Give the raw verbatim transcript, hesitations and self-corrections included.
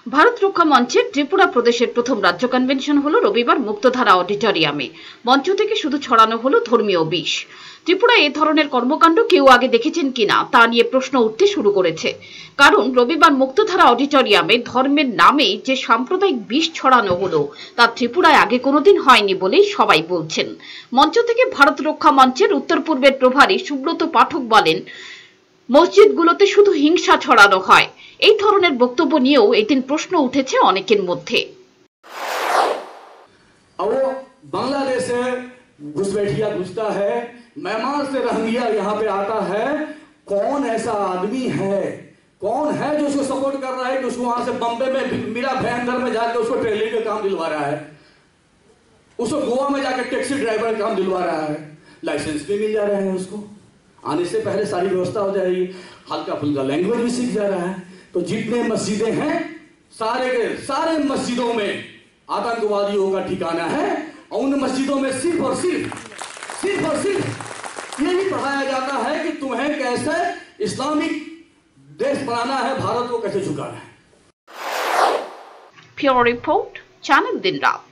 ভারত রক্ষা মঞ্চের ত্রিপুরা প্রদেশের প্রথম রাজ্য কনভেনশন হলো রবিবার মুক্তধারা অডিটোরিয়ামে। মঞ্চ থেকে শুধু ছড়ানো হলো ধর্মীয় বিষ। ত্রিপুরায় এ ধরনের কর্মকাণ্ড কেউ আগে দেখেছেন কিনা তা নিয়ে প্রশ্ন উঠতে শুরু করেছে। কারণ রবিবার মুক্তধারা অডিটোরিয়ামে ধর্মের নামে যে সাম্প্রদায়িক বিষ ছড়ানো হলো তা ত্রিপুরায় আগে কোনোদিন হয়নি বলেই সবাই বলছেন। মঞ্চ থেকে ভারত রক্ষা মঞ্চের উত্তর পূর্বের প্রভারী সুব্রত পাঠক বলেন, মসজিদগুলোতে শুধু হিংসা ছড়ানো হয়। এই ধরনের বক্তব্য নিয়েও এদিন প্রশ্ন উঠেছে অনেকের মধ্যে। बांग्लादेश से घुसपैठिया घुसता है, म्यांमार से रोहिंग्या यहाँ पे आता है। कौन ऐसा आदमी है, कौन है जो उसको सपोर्ट कर रहा है कि उसको वहां से बम्बे में मीरा भयंकर में जाकर उसको ट्रेलिंग का काम दिलवा रहा है, उसको गोवा में जाकर टैक्सी ड्राइवर का काम दिलवा रहा है, लाइसेंस भी मिल जा रहे हैं, उसको आने से पहले सारी व्यवस्था हो जाएगी, हल्का फुल्का लैंग्वेज भी सीख जा रहा है। तो जितने मस्जिदें हैं सारे के सारे मस्जिदों में आतंकवादियों का ठिकाना है और उन मस्जिदों में सिर्फ और सिर्फ सिर्फ और सिर्फ यही पढ़ाया जाता है कि तुम्हें कैसे इस्लामिक देश बनाना है, भारत को कैसे झुकाना है। ब्यूरो रिपोर्ट, चैनल दिन रात।